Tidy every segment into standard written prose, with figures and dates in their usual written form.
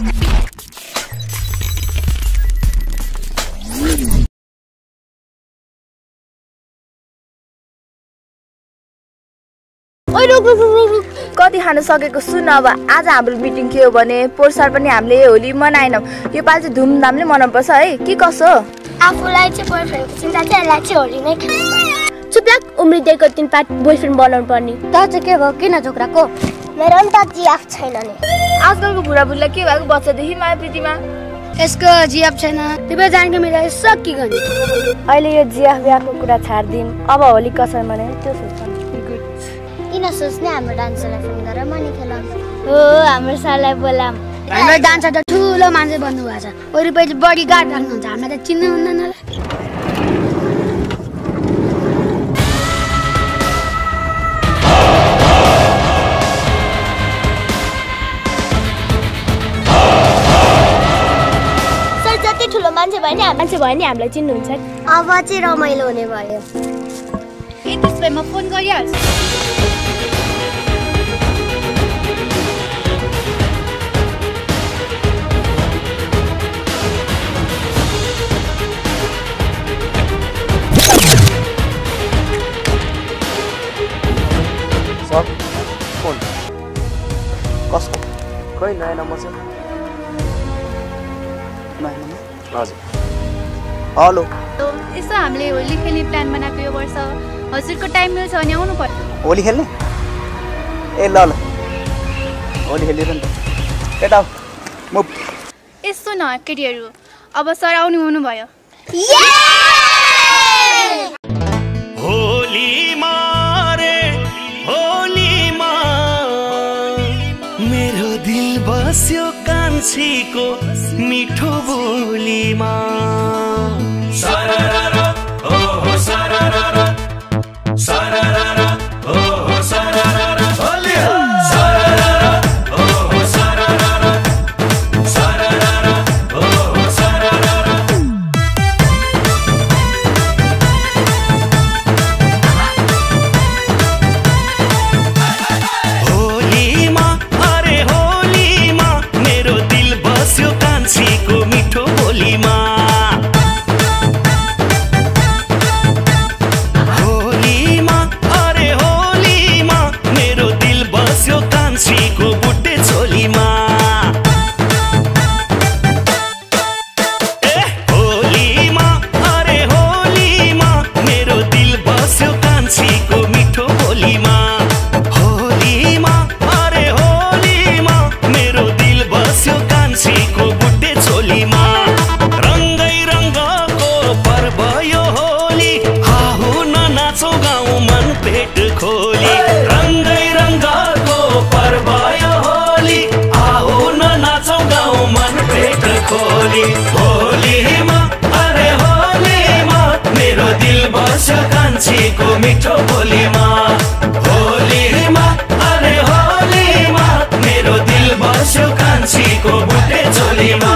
ओइ रुक रुक रुक कति खान सकेको सुन अब आज हाम्रो मिटिङ के हो भने पोहोर साल पनि हामीले होली मनाएनौँ यो पालि चाहिँ धुमधामले मनाउनुपर्छ है के कसो आफूलाई चाहिँ बोयफ्रेन्डको चिन्ता चाहिँ यसलाई चाहिँ होली नै खानु चुप्लाक उम्रिँदैको 3 पार्ट बोयफ्रेन्ड बनाउनु पर्ने त चाहिँ के भयो किन झोक्राको मेरो नि त जियाफ छैन नि आजकलको बुढाबुढीलाई के भएको बच्चादेखि माया प्रीतिमा यसको जियाफ छैन तिम्रो जानको मिलाइ सक्की गर्ने अहिले यो जियाफ बिहाको कुरा छाड्दिम अब होली कसरी मनाउने त्यो सोच्नु किन सोच्ने हाम्रो डान्सरलाई फोन गरेर मनी खेलाउँ हो हाम्रो सरलाई बोलाम हाम्रो डान्सर त ठुलो मान्छे बन्नु भएको छ वरिपरि बडी गार्ड राख्नुहुन्छ हामीलाई त चिन्नु हुँदैन सर जति ठुलो मान्छे भयो नि हामीलाई चिन्नुहुन्छ अब चाहिँ रमाइलो हुने भयो ए त्यसै म फोन गरिहाल्छु फोन कसको खै नयाँ नम्बर छ हजुर हेलो यसो हामीले होली खेल्ने प्लान बनाएको यो वर्ष हजुरको टाइम मिल्छ भने आउनु पर्छ होली खेल्ने ए ल ल होली खेलिरहनु नि त केटा म यस्तो न केटीहरू अब सर आउनु हुनुभयो होलीमा रे होलीमा मेरो दिल बस्यो कान्छीको मिठो बोलीमा सरररा हो हो सरररा सरररा हो हो सरररा होली सरररा हो हो सरररा सरररा हो हो सरररा होलीमा अरे होलीमा मेरो दिल बस्यो कान्छीको मिठो बोलीमा होलीमा अरे होलीमा मेरो दिल बस्यो कान्छीको बुट्टे चोलीमा ए होलीमा अरे होलीमा मेरो दिल बस्यो कान्छीको मिठो बोलीमा होलीमा अरे होलीमा मेरो दिल बस्यो कान्छीको बुट्टे चोलीमा रङ्गै रङ्गको पर्व यो होली हाहु न नाचौ गाउँ मन पेट खोली रङ्गै रङ्गको पर्व यो होली हाहु न नाचौ गाउँ मन पेट खोली होलीमा अरे होलीमा मेरो दिल बस्यो कान्छीको मिठो बोलीमा होलीमा अरे होलीमा मेरो दिल बस्यो कान्छीको बुट्टे चोलीमा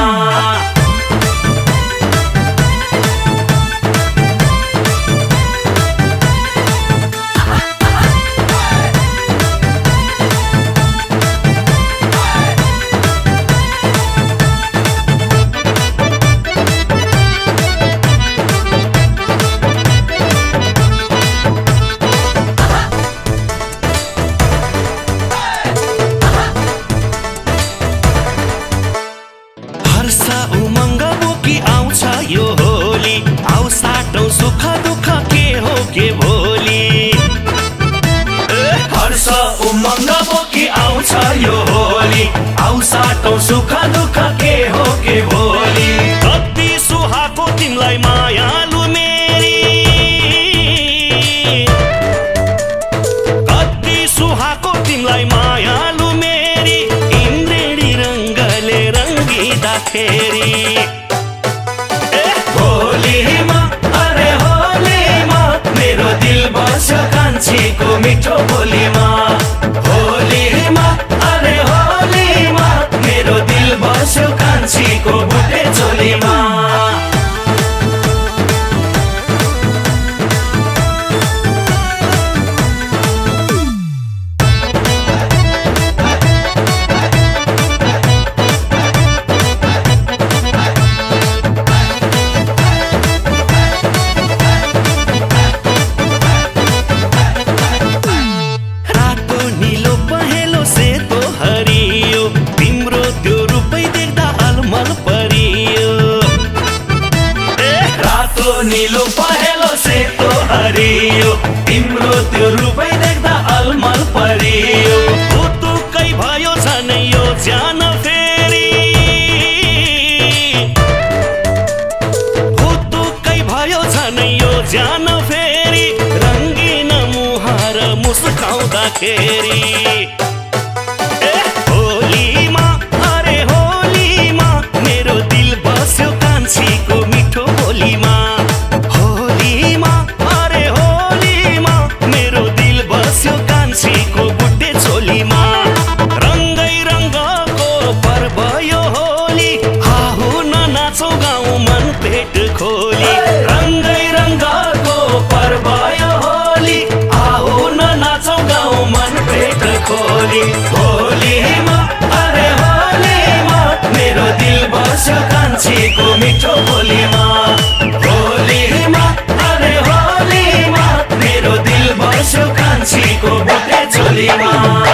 हर्षा उमङ्ग बोकी आउँछ यो होली आउ साटौँ सुख दुःख के हो के भोलि हर्ष उमङ्ग बोकी आउँछ यो होली आउ साटौँ सुख दुःख के हो के भोलि कति सुहाको तिमीलाई मायालु मेरी कति सुहाको तिमीलाई मायालु मेरी इन्द्रेणी रङ्गले रङ्गिँदाखेरि होलीमा अरे होलीमा मेरो दिल बस्यो कान्छीको मिठो बोलीमा होलीमा अरे होलीमा मेरो दिल बस्यो कान्छीको बुट्टे चोलीमा नीलो पहेलो सेतो हरियो तिम्रो त्यो रूपै देख्दा अलमल परियो पुतुकै भयो झनै यो ज्यान फेरि पुतुकै भयो झनै यो ज्यान फेरि रङ्गिन मुहार मुस्काउँदाखेरि होलीमा अरे होलीमा मेरो दिल बस्यो कान्छीको मिठो बोलीमा होलीमा अरे होलीमा मेरो दिल बस्यो कान्छीको बुट्टे चोलीमा रङ्गै रङ्गको पर्व यो होली हाहु न नाचौ गाउँ मन पेट खोली रङ्गै रङ्गको पर्व यो होली हाहु न नाचौ गाउँ मन पेट खोली होलीमा अरे होलीमा मेरो दिल बस्यो कान्छीको मिठो बोलीमा होलीमा अरे होलीमा मेरो दिल बस्यो कान्छीको बुट्टे चोलीमा